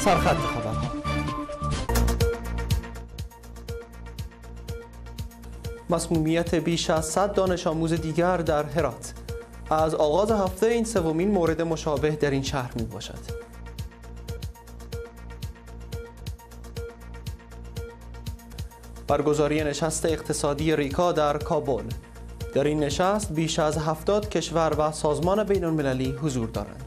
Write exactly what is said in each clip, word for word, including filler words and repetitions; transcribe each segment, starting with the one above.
سرخط خبرها. مسمومیت بیش از صد دانش آموز دیگر در هرات. از آغاز هفته این سومین مورد مشابه در این شهر می باشد. برگزاری نشست اقتصادی ریکا در کابل. در این نشست بیش از هفتاد کشور و سازمان بین المللی حضور دارند.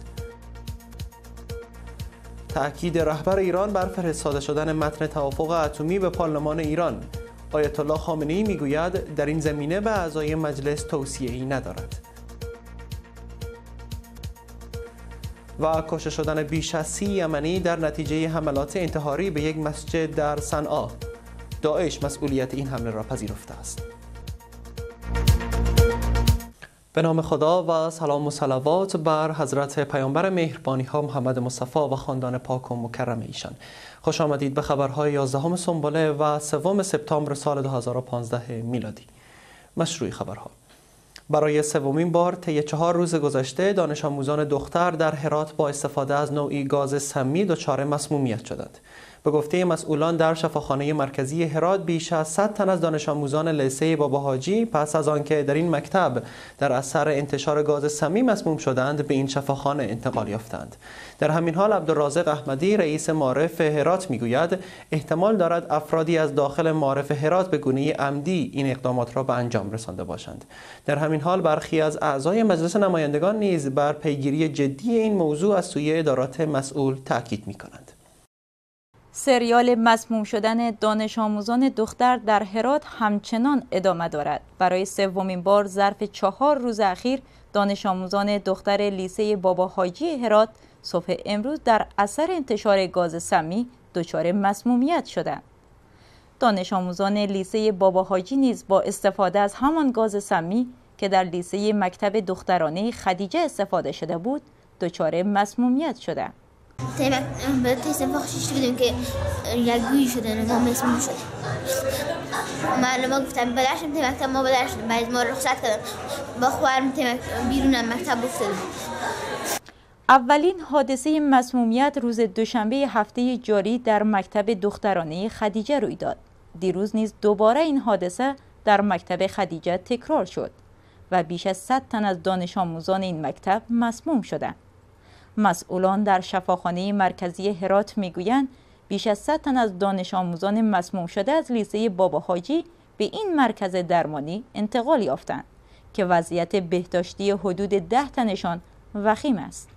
تأکید رهبر ایران بر فرستاده شدن متن توافق اتمی به پارلمان ایران. آیت الله خامنه‌ای میگوید در این زمینه به اعضای مجلس توصیه‌ای ندارد. و کشته شدن بیش از سی یمنی در نتیجه حملات انتحاری به یک مسجد در صنعا. داعش مسئولیت این حمله را پذیرفته است. به نام خدا و سلام و صلوات بر حضرت پیامبر مهربانی ها محمد مصطفی و خاندان پاک و مکرم ایشان. خوش آمدید به خبرهای یازدهم سنبله و سوم سپتامبر سال دو هزار و پانزده میلادی. مشروع خبرها. برای سومین بار طی چهار روز گذشته دانش آموزان دختر در هرات با استفاده از نوعی گاز سمی دچار مسمومیت شدند. به گفته مسئولان در شفاخانه مرکزی هرات بیش از صد تن از دانش آموزان لیسه بابا حاجی پس از آنکه در این مکتب در اثر انتشار گاز سمی مسموم شدند به این شفاخانه انتقال یافتند. در همین حال عبدالرازق احمدی رئیس معارف هرات میگوید احتمال دارد افرادی از داخل معارف هرات به گونه عمدی این اقدامات را به انجام رسانده باشند. در همین حال برخی از اعضای مجلس نمایندگان نیز بر پیگیری جدی این موضوع از سوی ادارات مسئول تاکید می‌کنند. سریال مسموم شدن دانش آموزان دختر در هرات همچنان ادامه دارد. برای سومین بار ظرف چهار روز اخیر دانش آموزان دختر لیسه بابا حاجی هرات صبح امروز در اثر انتشار گاز سمی دچار مسمومیت شدند. دانش آموزان لیسه بابا حاجی نیز با استفاده از همان گاز سمی که در لیسه مکتب دخترانه خدیجه استفاده شده بود دچار مسمومیت شدند. به تیستم فخشش بودیم که یک گویی شدن ما مسموم شد. معلومه گفتم بدرشم تی مکتب ما بدرشم بعد ما رخصت کردم با خواهرم تی بیرونم مکتب افتادم. اولین حادثه مسمومیت روز دوشنبه هفته جاری در مکتب دخترانه خدیجه روی داد. دیروز نیز دوباره این حادثه در مکتب خدیجه تکرار شد و بیش از صد تن از دانش آموزان این مکتب مسموم شدند. مسئولان در شفاخانه مرکزی هرات میگویند بیش از صد تن از دانش آموزان مسموم شده از لیسه بابا حاجی به این مرکز درمانی انتقال یافتند که وضعیت بهداشتی حدود ده تنشان وخیم است.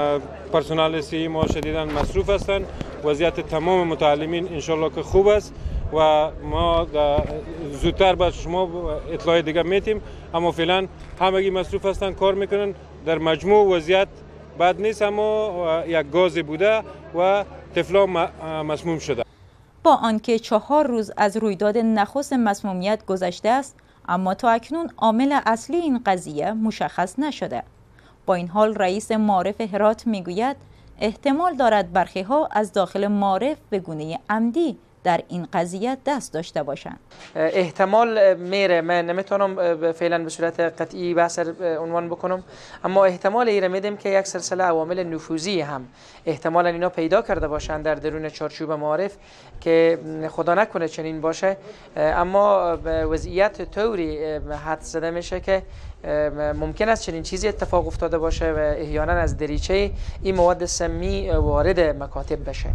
پرسنل لیسه ما شدیداً مصروف هستند. وضعیت تمام متعلمین انشالله که خوب است و ما زودتر به شما اطلاع دیگه میتیم، اما فعلا همگی مصروف هستند، کار میکنن. در مجموع وضعیت بد نیست، اما یک گاز بوده و طفلان مسموم شده. با آنکه چهار روز از رویداد نخست مسمومیت گذشته است، اما تا اکنون عامل اصلی این قضیه مشخص نشده. با این حال رئیس معارف هرات میگوید احتمال دارد برخی ها از داخل معارف به گونه عمدی در این قضیه دست داشته باشند. احتمال میره، من نمیتونم فعلا به صورت قطعی بحث عنوان بکنم، اما احتمال ایره میدم که یک سلسله عوامل نفوذی هم احتمالا اینا پیدا کرده باشند در درون چارچوب معارف که خدا نکنه چنین باشه، اما وضعیت طوری حد زده میشه که ممکن است چنین چیزی اتفاق افتاده باشه و احیانا از دریچه این مواد سمی وارد مکاتب بشه.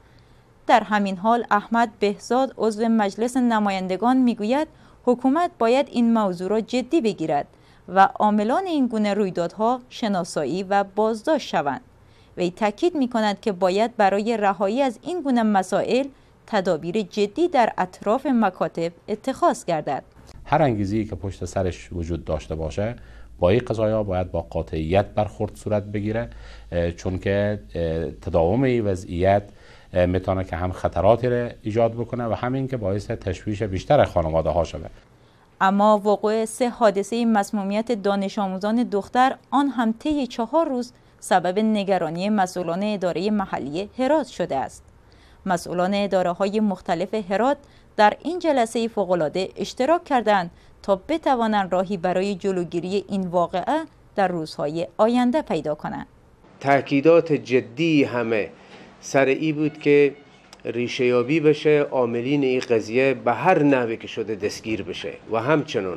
در همین حال احمد بهزاد عضو مجلس نمایندگان میگوید حکومت باید این موضوع را جدی بگیرد و عاملان این گونه رویدادها شناسایی و بازداشت شوند. وی تاکید میکند که باید برای رهایی از این گونه مسائل تدابیر جدی در اطراف مکاتب اتخاذ گردد. هر انگیزه‌ای که پشت سرش وجود داشته باشه با این قضایا باید با قاطعیت برخورد صورت بگیره، چون که تداوم این وضعیت میتونه که هم خطراتی را ایجاد بکنه و همین که باعث تشویش بیشتر خانواده ها شده. اما وقوع سه حادثه مسمومیت دانش آموزان دختر آن هم طی چهار روز سبب نگرانی مسئولان اداره محلی هرات شده است. مسئولان اداره های مختلف هرات در این جلسه فوق‌العاده اشتراک کردند تا بتوانند راهی برای جلوگیری این واقعه در روزهای آینده پیدا کنند. تأکیدات جدی همه سر ای بود که ریشه یابی بشه، عاملین این قضیه به هر نحوی که شده دستگیر بشه و همچنین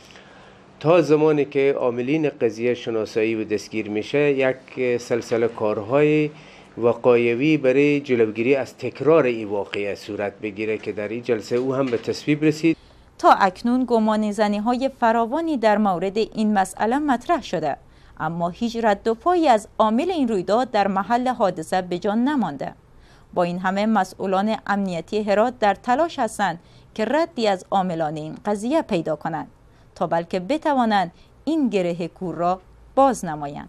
تا زمانی که عاملین قضیه شناسایی و دستگیر میشه یک سلسله کارهای وقایوی برای جلوگیری از تکرار این واقعه صورت بگیره که در این جلسه او هم به تصویب رسید. تا اکنون گمانه‌زنی های فراوانی در مورد این مسئله مطرح شده، اما هیچ رد و پایی از عامل این رویداد در محل حادثه به جا نمانده. با این همه مسئولان امنیتی هرات در تلاش هستند که ردی از عاملان این قضیه پیدا کنند تا بلکه بتوانند این گره کور را باز نمایند.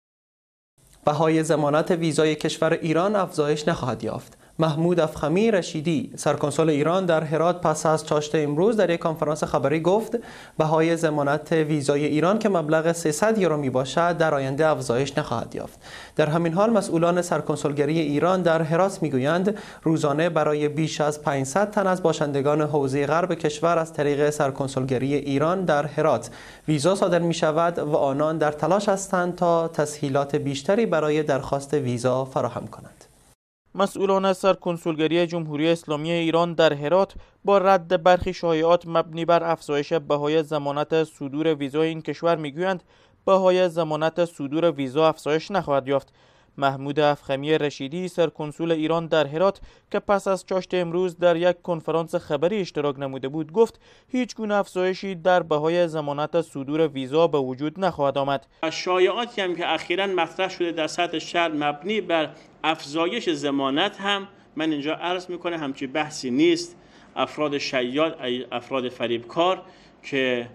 بهای ضمانت ویزای کشور ایران افزایش نخواهد یافت. محمود افخمی رشیدی، سرکنسول ایران در هرات، پس از چاشت امروز در یک کنفرانس خبری گفت بهای ضمانت ویزای ایران که مبلغ سیصد یورو می باشد در آینده افزایش نخواهد یافت. در همین حال مسئولان سرکنسولگری ایران در هرات میگویند روزانه برای بیش از پانصد تن از باشندگان حوزه غرب کشور از طریق سرکنسولگری ایران در هرات ویزا صادر می شود و آنان در تلاش هستند تا تسهیلات بیشتری برای درخواست ویزا فراهم کنند. مسئولان سرکنسولگری جمهوری اسلامی ایران در هرات با رد برخی شایعات مبنی بر افزایش بهای ضمانت صدور ویزای این کشور میگویند بهای ضمانت صدور ویزا افزایش نخواهد یافت. محمود افخمی رشیدی، سرکنسول ایران در هرات که پس از چاشت امروز در یک کنفرانس خبری اشتراک نموده بود، گفت هیچ گونه افزایشی در بهای ضمانت صدور ویزا به وجود نخواهد آمد. شایعاتی هم که اخیراً مطرح شده در سطح شهر مبنی بر افزایش ضمانت هم من اینجا عرض میکنه همچی بحثی نیست. افراد شیاد، افراد فریبکار که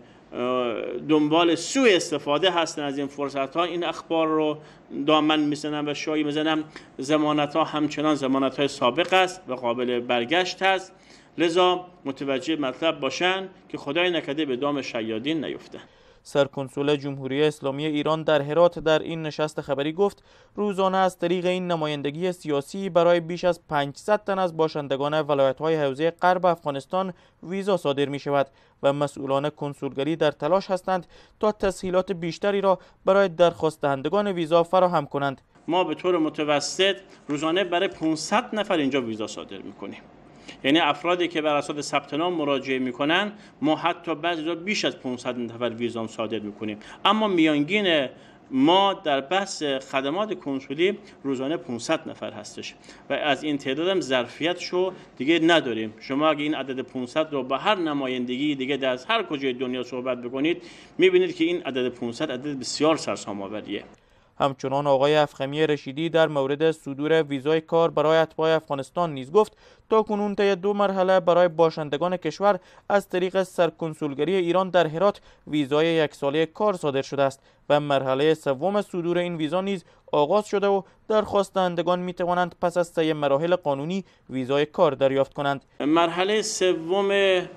دنبال سوء استفاده هستن از این فرصت ها این اخبار رو دامن میزنن و شایعه میزنن. ضمانت ها همچنان ضمانت های سابق است و قابل برگشت است، لذا متوجه مطلب باشن که خدای نکرده به دام شیادین نیفته. سرکنسول جمهوری اسلامی ایران در هرات در این نشست خبری گفت روزانه از طریق این نمایندگی سیاسی برای بیش از پانصد تن از باشندگان ولایت‌های حوزه غرب افغانستان ویزا صادر می شود و مسئولان کنسولگری در تلاش هستند تا تسهیلات بیشتری را برای درخواست دهندگان ویزا فراهم کنند. ما به طور متوسط روزانه برای پانصد نفر اینجا ویزا صادر می‌کنیم. یعنی افرادی که بر اساس ثبت نام مراجعه میکنن ما حتی بعضی جا بیش از پانصد نفر ویزا صادر میکنیم، اما میانگین ما در بحث خدمات کنسولی روزانه پانصد نفر هستش و از این تعداد هم ظرفیتشو دیگه نداریم. شما اگه این عدد پانصد رو با هر نمایندگی دیگه در هر کجای دنیا صحبت بکنید میبینید که این عدد پانصد عدد بسیار سرسام آوریه. همچنان آقای افخمی رشیدی در مورد صدور ویزای کار برای اتباع افغانستان نیز گفت تا کنون طی دو مرحله برای باشندگان کشور از طریق سرکنسولگری ایران در هرات ویزای یک ساله کار صادر شده است و مرحله سوم صدور این ویزا نیز آغاز شده و درخواست دهندگان می توانند پس از طی مراحل قانونی ویزای کار دریافت کنند. مرحله سوم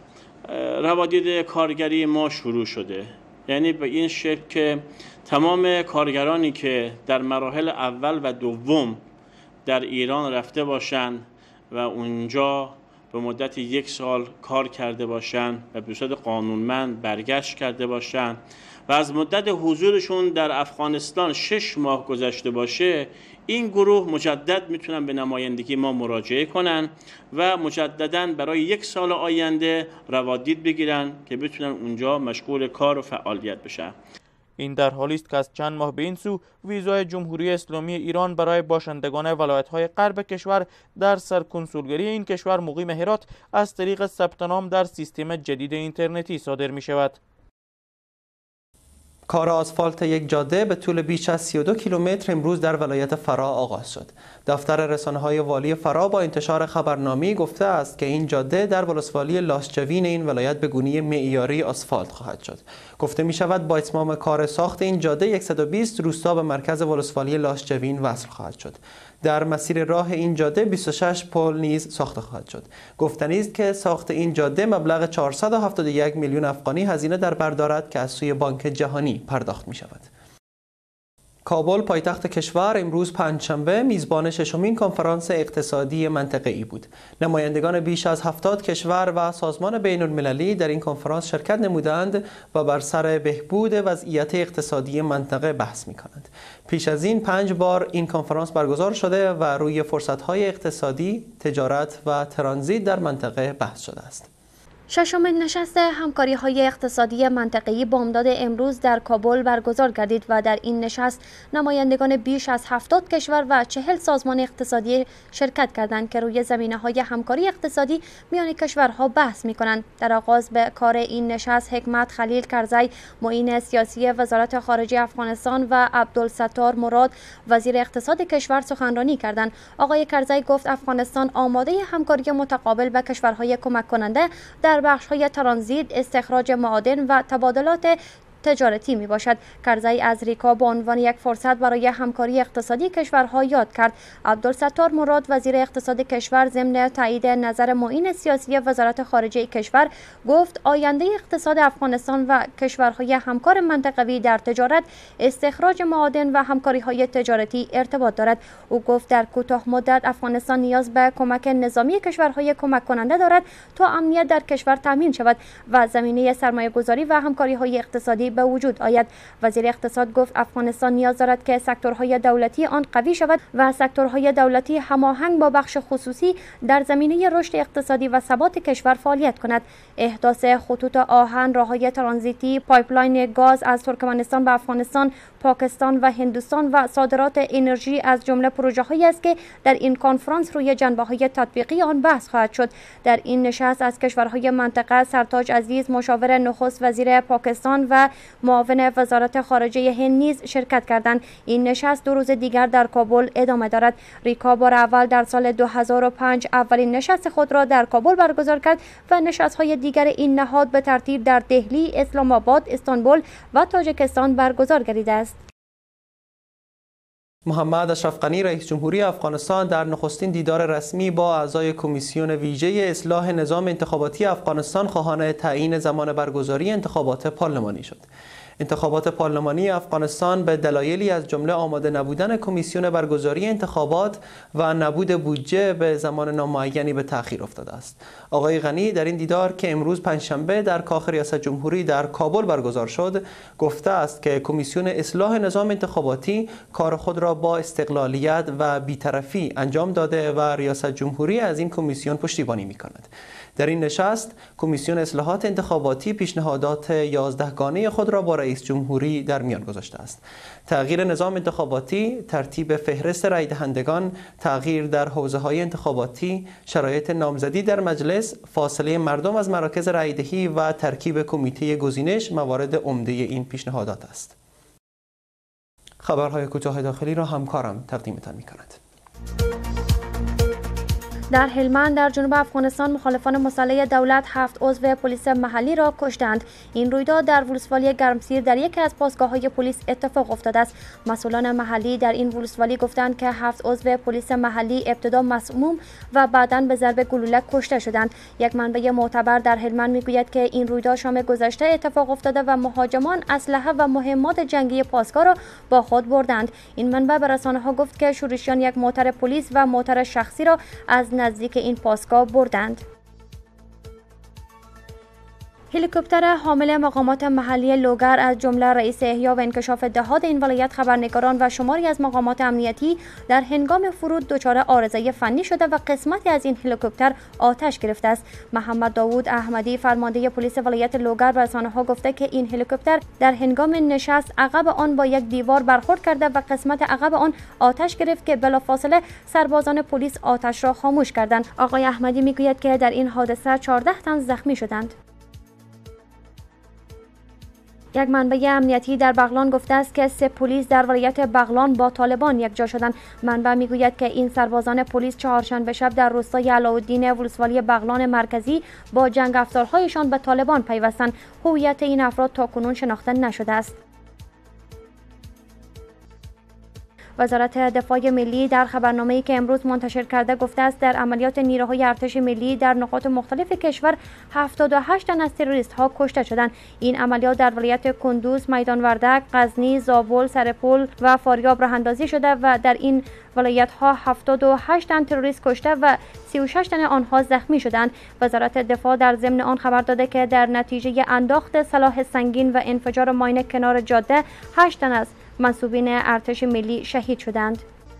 روادید کارگری ما شروع شده، یعنی به این شکل که تمام کارگرانی که در مراحل اول و دوم در ایران رفته باشند و اونجا به مدت یک سال کار کرده باشند و به صورت قانونمند برگشت کرده باشند و از مدت حضورشون در افغانستان شش ماه گذشته باشه، این گروه مجدد میتونن به نمایندگی ما مراجعه کنن و مجددا برای یک سال آینده روادید بگیرن که بتونن اونجا مشغول کار و فعالیت بشن. این در حالی است که از چند ماه به این سو ویزای جمهوری اسلامی ایران برای باشندگان ولایت‌های غرب کشور در سرکنسولگری این کشور مقیم هرات از طریق ثبت نام در سیستم جدید اینترنتی صادر می شود. کار آسفالت یک جاده به طول بیش از سی و دو کیلومتر امروز در ولایت فرا آغاز شد. دفتر رسانه‌های والی فرا با انتشار خبرنامه‌ای گفته است که این جاده در ولسوالی لاشجوین این ولایت به گونی معیاری آسفالت خواهد شد. گفته می شود با اتمام کار ساخت این جاده صد و بیست روستا به مرکز ولسوالی لاشجوین وصل خواهد شد. در مسیر راه این جاده بیست و شش پل نیز ساخته خواهد شد. گفتنی است که ساخت این جاده مبلغ چهارصد و هفتاد و یک میلیون افغانی هزینه در بر دارد که از سوی بانک جهانی پرداخت می شود. کابل پایتخت کشور امروز پنجشنبه میزبان ششمین کنفرانس اقتصادی منطقه‌ای بود. نمایندگان بیش از هفتاد کشور و سازمان بین المللی در این کنفرانس شرکت نمودند و بر سر بهبود وضعیت اقتصادی منطقه بحث می‌کنند. پیش از این پنج بار این کنفرانس برگزار شده و روی فرصت‌های اقتصادی، تجارت و ترانزیت در منطقه بحث شده است. ششمین نشست همکاری‌های اقتصادی منطقه‌ای بامداد امروز در کابل برگزار گردید و در این نشست نمایندگان بیش از هفتاد کشور و چهل سازمان اقتصادی شرکت کردند که روی زمینه‌های همکاری اقتصادی میان کشورها بحث می‌کنند. در آغاز به کار این نشست حکمت خلیل کرزی معین سیاسی وزارت خارجه افغانستان و عبدالستار مراد وزیر اقتصاد کشور سخنرانی کردند. آقای کرزی گفت افغانستان آماده همکاری متقابل با کشورهای کمک کننده در بخش‌های ترانزیت، استخراج معادن و تبادلات تجارتی می باشد. کرزی از ریکا به عنوان یک فرصت برای همکاری اقتصادی کشورها یاد کرد. عبدالستار مراد وزیر اقتصاد کشور ضمن تایید نظر معین سیاسی وزارت خارجه کشور گفت آینده اقتصاد افغانستان و کشورهای همکار منطقوی در تجارت، استخراج معادن و همکاری‌های تجارتی ارتباط دارد. او گفت در کوتاه مدت افغانستان نیاز به کمک نظامی کشورهای کمک کننده دارد تا امنیت در کشور تامین شود و زمینه سرمایه‌گذاری و همکاری‌های اقتصادی به وجود آید. وزیر اقتصاد گفت افغانستان نیاز دارد که سکتورهای دولتی آن قوی شود و سکتورهای دولتی هماهنگ با بخش خصوصی در زمینه رشد اقتصادی و ثبات کشور فعالیت کند. احداث خطوط آهن، راههای ترانزیتی، پایپلاین گاز از ترکمنستان به افغانستان، پاکستان و هندوستان و صادرات انرژی از جمله پروژه‌هایی است که در این کنفرانس روی جنبه‌های تطبیقی آن بحث خواهد شد. در این نشست از کشورهای منطقه سرتاج عزیز مشاور نخست وزیر پاکستان و معاون وزارت خارجه هند نیز شرکت کردند. این نشست دو روز دیگر در کابل ادامه دارد. ریکا بار اول در سال دو هزار و پنج اولین نشست خود را در کابل برگزار کرد و نشست‌های دیگر این نهاد به ترتیب در دهلی، اسلام آباد، استانبول و تاجیکستان برگزار گردیده است. محمد اشرف غنی رئیس جمهوری افغانستان در نخستین دیدار رسمی با اعضای کمیسیون ویژه اصلاح نظام انتخاباتی افغانستان خواهان تعیین زمان برگزاری انتخابات پارلمانی شد. انتخابات پارلمانی افغانستان به دلایلی از جمله آماده نبودن کمیسیون برگزاری انتخابات و نبود بودجه به زمان نامعینی به تأخیر افتاده است. آقای غنی در این دیدار که امروز پنجشنبه در کاخ ریاست جمهوری در کابل برگزار شد، گفته است که کمیسیون اصلاح نظام انتخاباتی کار خود را با استقلالیت و بی‌طرفی انجام داده و ریاست جمهوری از این کمیسیون پشتیبانی می‌کند. در این نشست کمیسیون اصلاحات انتخاباتی پیشنهادات یازدهگانه خود را با رئیس جمهوری در میان گذاشته است. تغییر نظام انتخاباتی، ترتیب فهرست رای دهندگان، تغییر در حوزه‌های انتخاباتی، شرایط نامزدی در مجلس، فاصله مردم از مراکز رایدهی و ترکیب کمیته گزینش موارد عمده این پیشنهادات است. خبرهای کوتاه داخلی را همکارم تقدیمتان می‌کند. در هلمند در جنوب افغانستان مخالفان مسلح دولت هفت عضو پلیس محلی را کشتند. این رویداد در ولسوالی گرمسیر در یکی از پاسگاه‌های پلیس اتفاق افتاده است. مسئولان محلی در این ولسوالی گفتند که هفت عضو پلیس محلی ابتدا مسموم و بعداً به ضرب گلوله کشته شدند. یک منبع معتبر در هلمند میگوید که این رویداد شام گذشته اتفاق افتاده و مهاجمان اسلحه و مهمات جنگی پاسگاه را با خود بردند. این منبع به رسانه‌ها گفت که شورشیان یک موتر پلیس و موتر شخصی را از نزدیک این پاسگاه بردند. هلیکوپتر حامل مقامات محلی لوگر از جمله رئیس احیا و انکشاف دهات این ولایت، خبرنگاران و شماری از مقامات امنیتی در هنگام فرود دچار عارضه فنی شده و قسمتی از این هلیکوپتر آتش گرفته است. محمد داوود احمدی فرمانده پلیس ولایت لوگر به رسانه‌ها گفته که این هلیکوپتر در هنگام نشست عقب آن با یک دیوار برخورد کرده و قسمت عقب آن آتش گرفت که بلافاصله سربازان پلیس آتش را خاموش کردند. آقای احمدی میگوید که در این حادثه چهارده تن زخمی شدند. یک منبع امنیتی در بغلان گفته است که سه پلیس در ولایت بغلان با طالبان یکجا شدند. منبع میگوید که این سربازان پلیس چهارشنبه شب در روستای علاءالدین ولسوالی بغلان مرکزی با جنگ افزارهایشان به طالبان پیوستند. هویت این افراد تاکنون شناخته نشده است. وزارت دفاع ملی در خبرنامه‌ای که امروز منتشر کرده گفته است در عملیات نیروهای ارتش ملی در نقاط مختلف کشور هفتاد و هشت تن از تروریست‌ها کشته شدند. این عملیات در ولایت کندوز، میدان وردک، غزنی، زابل، سرپل و فاریاب راه اندازی شده و در این ولایت‌ها هفتاد و هشت تن تروریست کشته و سی و شش تن آنها زخمی شدند. وزارت دفاع در ضمن آن خبر داده که در نتیجه انداخت سلاح سنگین و انفجار ماین کنار جاده هشت تن از منصوبین ارتش ملی شهید شدند.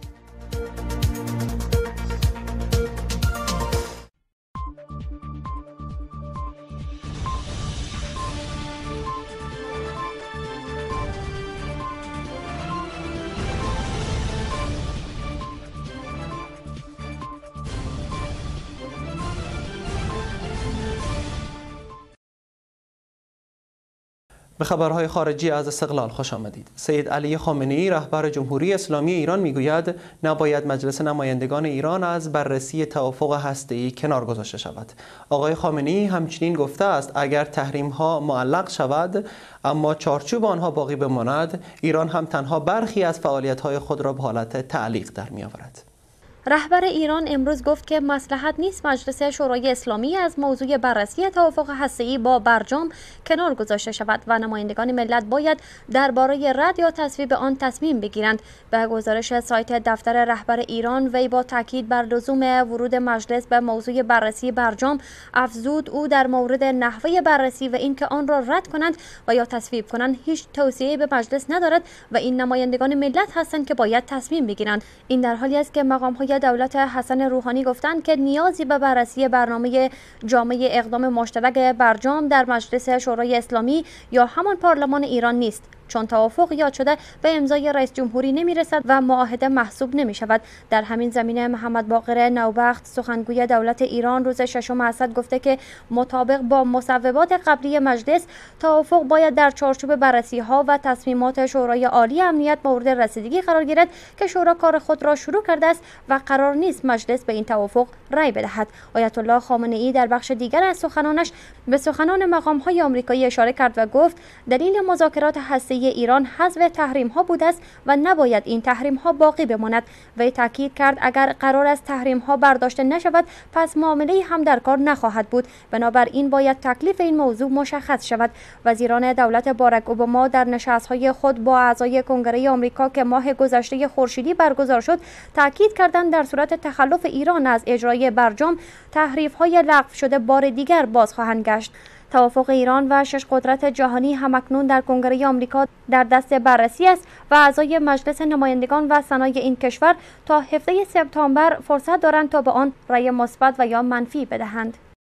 به خبرهای خارجی از استقلال خوش آمدید. سید علی خامنه‌ای رهبر جمهوری اسلامی ایران میگوید نباید مجلس نمایندگان ایران از بررسی توافق هسته‌ای کنار گذاشته شود. آقای خامنه‌ای همچنین گفته است اگر تحریم‌ها معلق شود اما چارچوب آنها باقی بماند، ایران هم تنها برخی از فعالیت‌های خود را به حالت تعلیق در می‌آورد. رهبر ایران امروز گفت که مصلحت نیست مجلس شورای اسلامی از موضوع بررسی توافق هسته‌ای با برجام کنار گذاشته شود و نمایندگان ملت باید درباره رد یا تصویب آن تصمیم بگیرند. به گزارش سایت دفتر رهبر ایران، وی با تاکید بر لزوم ورود مجلس به موضوع بررسی برجام افزود او در مورد نحوه بررسی و اینکه آن را رد کنند و یا تصویب کنند هیچ توصیه‌ای به مجلس ندارد و این نمایندگان ملت هستند که باید تصمیم بگیرند. این در حالی است که مقام‌های دولت حسن روحانی گفتند که نیازی به بررسی برنامه جامع اقدام مشترک برجام در مجلس شورای اسلامی یا همان پارلمان ایران نیست، چون توافق یاد شده به امضای رئیس جمهوری نمی رسد و معاهده محسوب نمی شود. در همین زمینه محمد باقر نوبخت سخنگوی دولت ایران روز ششم اسد گفته که مطابق با مصوبات قبلی مجلس توافق باید در چارچوب بررسی ها و تصمیمات شورای عالی امنیت مورد رسیدگی قرار گیرد که شورا کار خود را شروع کرده است و قرار نیست مجلس به این توافق رأی بدهد. آیت الله خامنه ای در بخش دیگر از سخنانش به سخنان مقام های آمریکایی اشاره کرد و گفت دلیل مذاکرات هسته‌ای ایران حذف تحریم ها بوده است و نباید این تحریم ها باقی بماند. وی تاکید کرد اگر قرار است تحریم ها برداشته نشود پس معامله هم در کار نخواهد بود، بنابراین باید تکلیف این موضوع مشخص شود. وزیران دولت باراک اوباما در نشست های خود با اعضای کنگره آمریکا که ماه گذشته خورشیدی برگزار شد تاکید کردند در صورت تخلف ایران از اجرای برجام تحریف های لغو شده بار دیگر باز خواهند گشت. توافق ایران و شش قدرت جهانی همکنون در کنگره آمریکا در دست بررسی است و اعضای مجلس نمایندگان و سنای این کشور تا هفده سپتامبر فرصت دارند تا به آن رأی مثبت و یا منفی بدهند.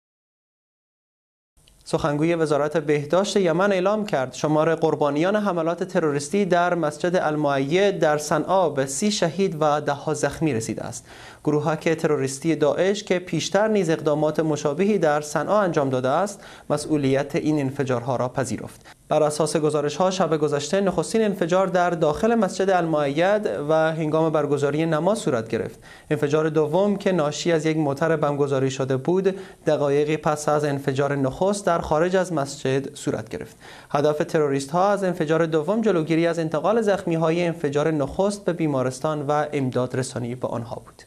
سخنگوی وزارت بهداشت یمن اعلام کرد شمار قربانیان حملات تروریستی در مسجد المؤید در صنعا به سی شهید و ده ها زخمی رسیده است. گروهک تروریستی داعش که پیشتر نیز اقدامات مشابهی در صنعا انجام داده است، مسئولیت این انفجارها را پذیرفت. بر اساس گزارش‌ها شب گذشته نخستین انفجار در داخل مسجد المؤید و هنگام برگزاری نماز صورت گرفت. انفجار دوم که ناشی از یک موتر بمبگذاری شده بود، دقایقی پس از انفجار نخست در خارج از مسجد صورت گرفت. هدف تروریست‌ها از انفجار دوم جلوگیری از انتقال زخمی‌های انفجار نخست به بیمارستان و امداد رسانی به آنها بود.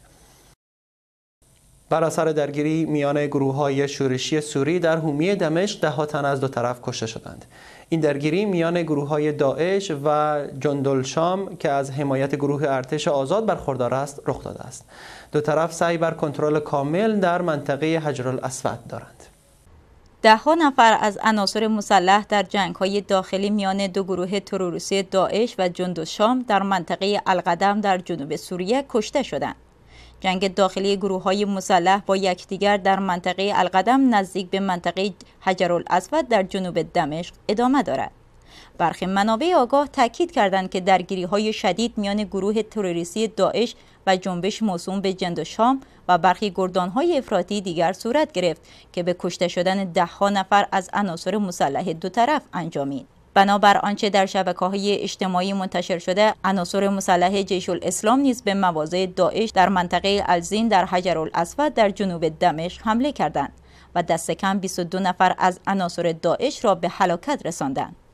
بر اثر درگیری میان گروه‌های شورشی سوری در حومه دمشق ده ها تن از دو طرف کشته شدند. این درگیری میان گروه‌های داعش و جندالشام که از حمایت گروه ارتش آزاد برخوردار است رخ داده است. دو طرف سعی بر کنترل کامل در منطقه حجر الاسود دارند. ده ها نفر از عناصر مسلح در جنگ‌های داخلی میان دو گروه تروریستی داعش و جندالشام در منطقه القدم در جنوب سوریه کشته شدند. جنگ داخلی گروه‌های مسلح با یکدیگر در منطقه القدم نزدیک به منطقه حجر الاسود در جنوب دمشق ادامه دارد. برخی منابع آگاه تاکید کردند که درگیری‌های شدید میان گروه تروریستی داعش و جنبش موسوم به جندالشام و برخی گردان‌های افراطی دیگر صورت گرفت که به کشته شدن ده‌ها نفر از عناصر مسلح دو طرف انجامید. بنابر آنچه در شبکه‌های اجتماعی منتشر شده، عناصر مسلح جیش الاسلام نیز به مواضع داعش در منطقه الزین در حجر الاسود در جنوب دمشق حمله کردند و دست کم بیست و دو نفر از عناصر داعش را به هلاکت رساندند.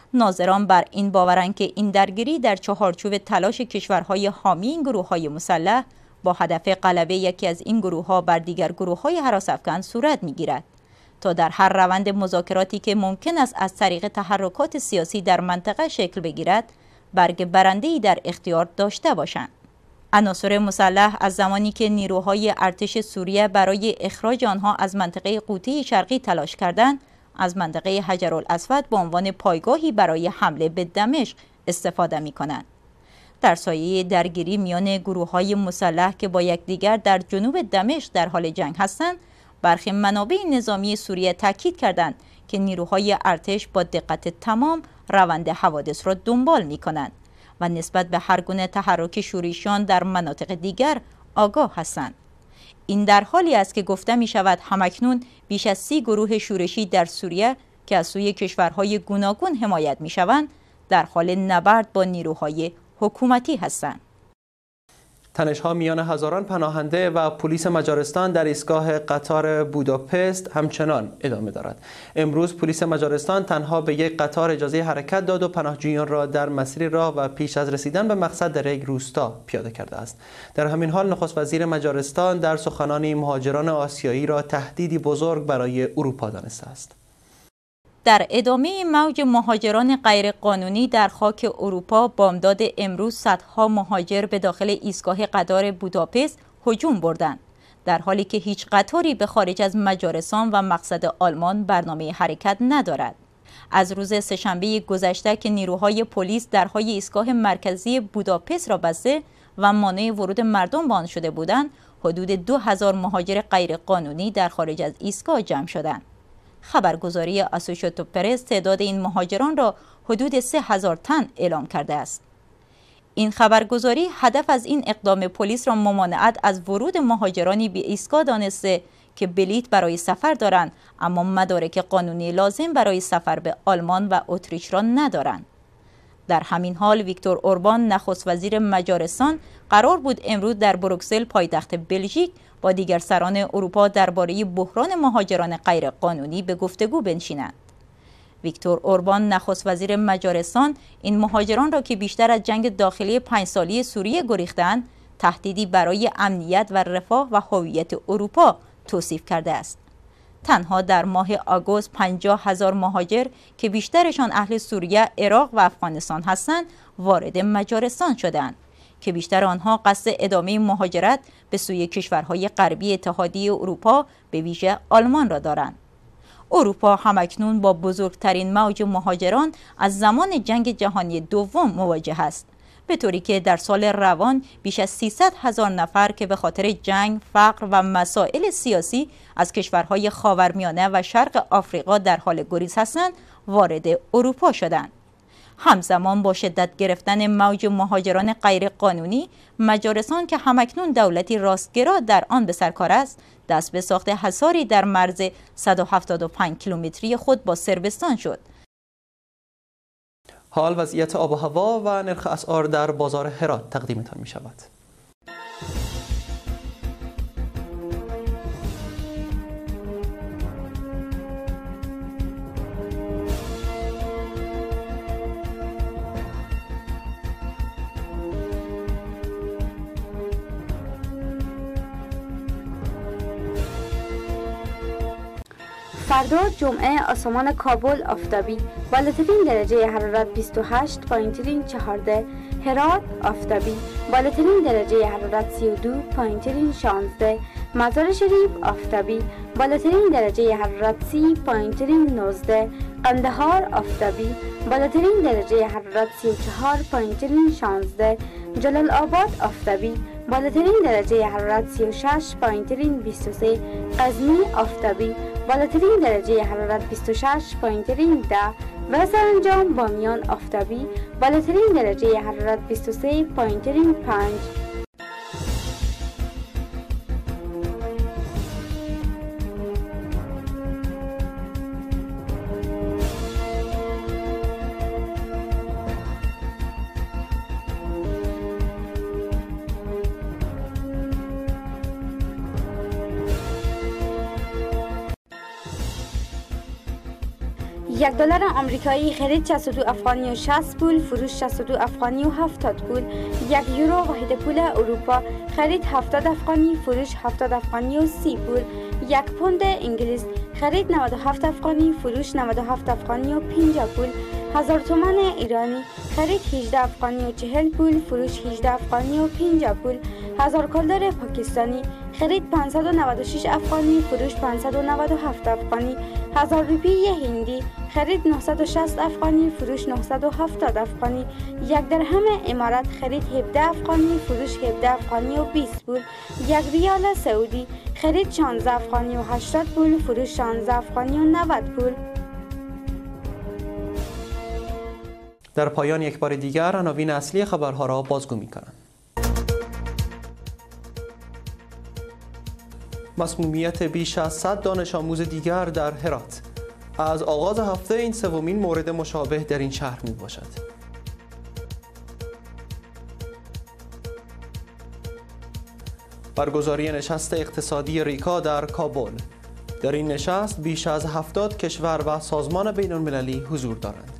ناظران بر این باورند که این درگیری در چهارچوب تلاش کشورهای حامی این گروه‌های مسلح با هدف غلبه یکی از این گروه‌ها بر دیگر گروه‌های هراس‌افکن صورت می‌گیرد تا در هر روند مذاکراتی که ممکن است از طریق تحرکات سیاسی در منطقه شکل بگیرد برگ برنده‌ای در اختیار داشته باشند. عناصر مسلح از زمانی که نیروهای ارتش سوریه برای اخراج آنها از منطقه قوطی شرقی تلاش کردند، از منطقه حجرالاسود به عنوان پایگاهی برای حمله به دمشق استفاده می‌کنند. در سایه درگیری میان گروه‌های مسلح که با یکدیگر در جنوب دمشق در حال جنگ هستند، برخی منابع نظامی سوریه تاکید کردند که نیروهای ارتش با دقت تمام روند حوادث را دنبال می‌کنند و نسبت به هر گونه تحرک شورشیان در مناطق دیگر آگاه هستند. این در حالی است که گفته می شود همکنون بیش از سی گروه شورشی در سوریه که از سوی کشورهای گوناگون حمایت می شوند در حال نبرد با نیروهای حکومتی هستند. تنش‌ها میان هزاران پناهنده و پلیس مجارستان در ایستگاه قطار بوداپست همچنان ادامه دارد. امروز پلیس مجارستان تنها به یک قطار اجازه حرکت داد و پناهجویان را در مسیر راه و پیش از رسیدن به مقصد در یک روستا پیاده کرده است. در همین حال نخست وزیر مجارستان در سخنانی مهاجران آسیایی را تهدیدی بزرگ برای اروپا دانسته است. در ادامه موج مهاجران غیرقانونی در خاک اروپا، بامداد امروز صدها مهاجر به داخل ایستگاه قطار بوداپست هجوم بردند، در حالی که هیچ قطاری به خارج از مجارستان و مقصد آلمان برنامه حرکت ندارد. از روز سه‌شنبه گذشته که نیروهای پلیس درهای ایستگاه مرکزی بوداپست را بسته و مانع ورود مردم به آن شده بودند، حدود دو هزار مهاجر غیرقانونی در خارج از ایستگاه جمع شدند. خبرگزاری اسوشییتد پرس تعداد این مهاجران را حدود سه هزار تن اعلام کرده است. این خبرگزاری هدف از این اقدام پلیس را ممانعت از ورود مهاجرانی به ایستگاه دانسته که بلیط برای سفر دارند اما مدارک قانونی لازم برای سفر به آلمان و اتریش را ندارند. در همین حال ویکتور اوربان نخست وزیر مجارستان قرار بود امروز در بروکسل پایتخت بلژیک با دیگر سران اروپا درباره بحران مهاجران غیرقانونی به گفتگو بنشینند. ویکتور اوربان نخست وزیر مجارستان این مهاجران را که بیشتر از جنگ داخلی پنج ساله سوریه گریختند، تهدیدی برای امنیت و رفاه و هویت اروپا توصیف کرده است. تنها در ماه آگوست پنجاه هزار مهاجر که بیشترشان اهل سوریه، عراق و افغانستان هستند، وارد مجارستان شدند که بیشتر آنها قصد ادامه مهاجرت به سوی کشورهای غربی اتحادیه اروپا به ویژه آلمان را دارند. اروپا همکنون با بزرگترین موج مهاجران از زمان جنگ جهانی دوم مواجه است، به طوری که در سال روان بیش از سیصد هزار نفر که به خاطر جنگ، فقر و مسائل سیاسی از کشورهای خاورمیانه و شرق آفریقا در حال گریز هستند، وارد اروپا شدند. همزمان با شدت گرفتن موج مهاجران غیرقانونی، مجارستان که همکنون دولتی راستگرا در آن به سر کار است، دست به ساخت حصاری در مرز صد و هفتاد و پنج کیلومتری خود با صربستان شد. حال وضعیت آب و هوا و نرخ اسعار در بازار هرات تقدیمتان می شود. فردا جمعه آسمان کابل آفتابی، بالاترین درجه حرارت بیست و هشت، پایین‌ترین چهارده. هرات آفتابی، بالاترین درجه حرارت سی و دو، پایین‌ترین شانزده. مزار شریف آفتابی، بالاترین درجه حرارت سی، پایین‌ترین نوزده. قندهار آفتابی، بالاترین درجه حرارت سی و چهار، پایین‌ترین شانزده. جلال آباد آفتابی، بالاترین درجه حرارت سی و شش، پایین‌ترین بیست و سه. غزنی آفتابی، بالاترین درجه حرارت بیست و شش، پایین‌ترین ده. و سرانجام بامیان آفتابی، بالاترین درجه حرارت بیست و سه، پایین‌ترین پنج. یک دلار آمریکایی خرید شصت و دو افغانی و شصت پول، فروش شصت و دو افغانی و هفتاد پول. یک یورو واحد پول اروپا، خرید هفتاد افغانی، فروش هفتاد افغانی و سی پول. یک پوند انگلیس، خرید نود و هفت افغانی، فروش نود و هفت افغانی و پنجاه پول. هزار تومان ایرانی، خرید هجده افغانی و چهل پول، فروش هجده افغانی و پنجاه پول. هزار کلدر پاکستانی، خرید پانصد و نود و شش افغانی، فروش پانصد و نود و هفت افغانی. هزار روپیه هندی، خرید نهصد و شصت افغانی، فروش نهصد و هفتاد افغانی. یک درهم امارات، خرید هفده افغانی، فروش هفده افغانی و بیست پول. یک ریال سعودی، خرید شانزده افغانی و هشتاد پول، فروش شانزده افغانی و نود پول. در پایان یک بار دیگر عناوین اصلی خبرها را بازگو می‌کنم. مسمومیت بیش از صد دانش آموز دیگر در هرات. از آغاز هفته این سومین مورد مشابه در این شهر می باشد. برگزاری نشست اقتصادی ریکا در کابل. در این نشست بیش از هفتاد کشور و سازمان بین المللی حضور دارند.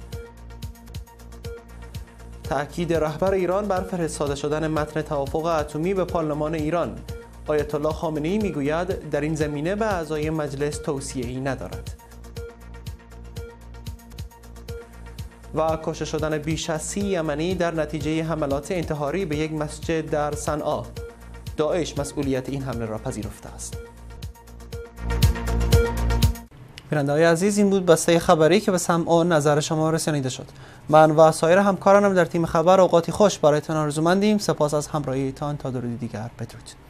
تأکید رهبر ایران بر فرستاده شدن متن توافق اتمی به پارلمان ایران. آیت الله خامنه‌ای میگوید در این زمینه به اعضای مجلس توصیه‌ای ندارد. و کشته شدن بیش از سی یمنی در نتیجه حملات انتحاری به یک مسجد در صنعا. داعش مسئولیت این حمله را پذیرفته است. بیننده‌های عزیز، این بود بسته خبری که به سمع و نظر شما رسانیده شد. من و سایر همکارانم در تیم خبر اوقاتی خوش برایتان آرزومندیم. سپاس از همراهیتان. تا درودی دیگر، بدرود.